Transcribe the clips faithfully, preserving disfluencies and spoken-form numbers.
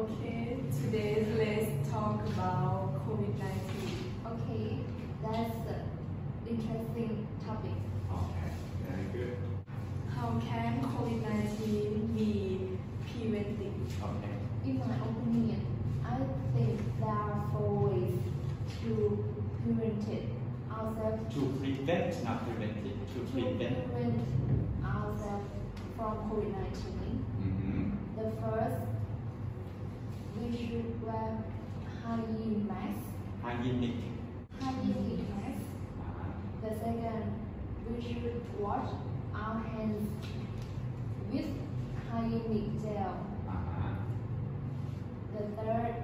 Okay, today let's talk about COVID nineteen. Okay, that's an interesting topic. Okay, very good. How can COVID nineteen be prevented? Okay. In my opinion, I think there are four ways to prevent it ourselves. To prevent, not prevent it, to To prevent. prevent ourselves from COVID nineteen. Mm-hmm. The first, we should wear hygiene masks. Hygienic. Hygienic masks. Uh-huh. The second, we should wash our hands with hygienic gel. Uh-huh. The third,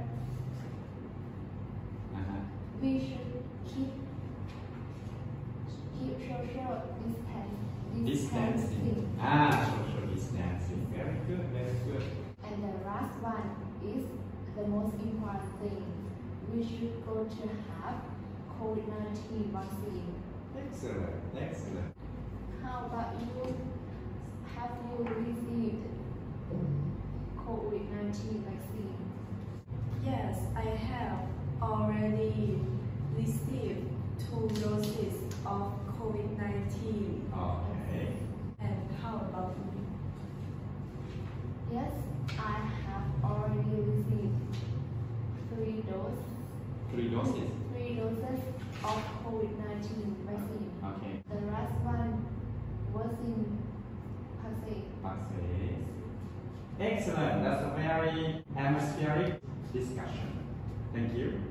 Uh-huh. we should keep keep social distance, Distancing. Ah, social distancing. Very good, very good. And the last one is the most important thing. We should go to have COVID nineteen vaccine. Excellent, excellent. How about you? Have you received COVID nineteen vaccine? Yes, I have already received two doses of COVID nineteen. Okay. And how about you? Yes, I have already received three doses, Three doses. three doses of COVID nineteen vaccine. Okay. The last one was in Pasay. Passes. Excellent. That's a very atmospheric discussion. Thank you.